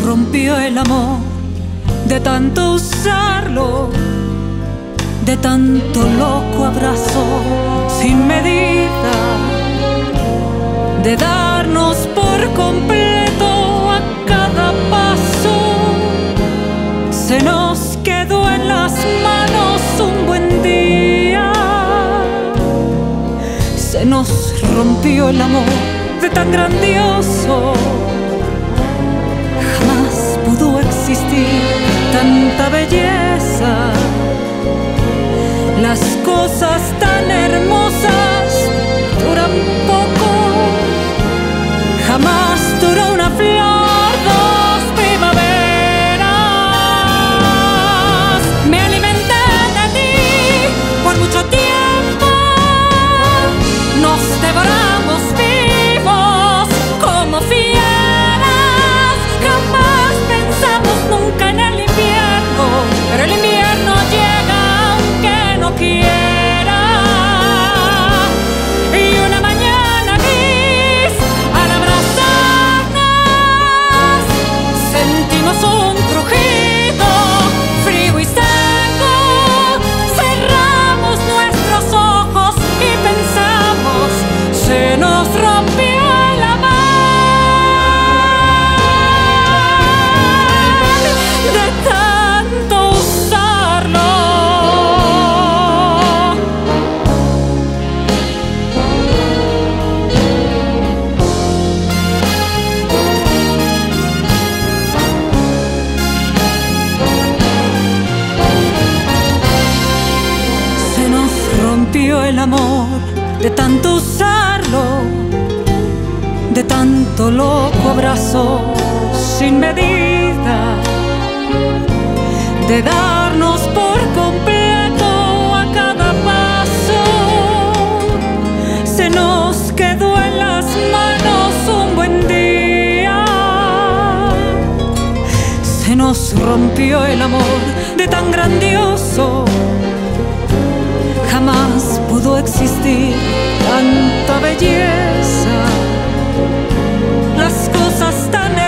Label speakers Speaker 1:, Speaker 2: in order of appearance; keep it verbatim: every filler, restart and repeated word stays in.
Speaker 1: rompió el amor de tanto usarlo, de tanto loco abrazo sin medida, de darnos por completo a cada paso. Se nos quedó en las manos un buen día, se nos rompió el amor de tan grandioso. Jamás pudo existir tanta belleza, las cosas tan hermosas duran poco. Jamás duró una flor dos primaveras. Me alimenté de ti por mucho tiempo, nos devoramos vivos como fieras. Jamás pensamos nunca en el invierno, pero el invierno llega aunque no quiera. Y una mañana gris, al abrazarnos, sentimos un crujido frío y seco. Cerramos nuestros ojos y pensamos, se nos rompió el amor de tanto usarlo. Se nos rompió el amor de tanto usarlo, de tanto loco abrazo sin medida, de darnos por completo a cada paso. Se nos quedó en las manos un buen día, se nos rompió el amor de tan grandioso. Jamás pudo existir tanta belleza, las cosas tan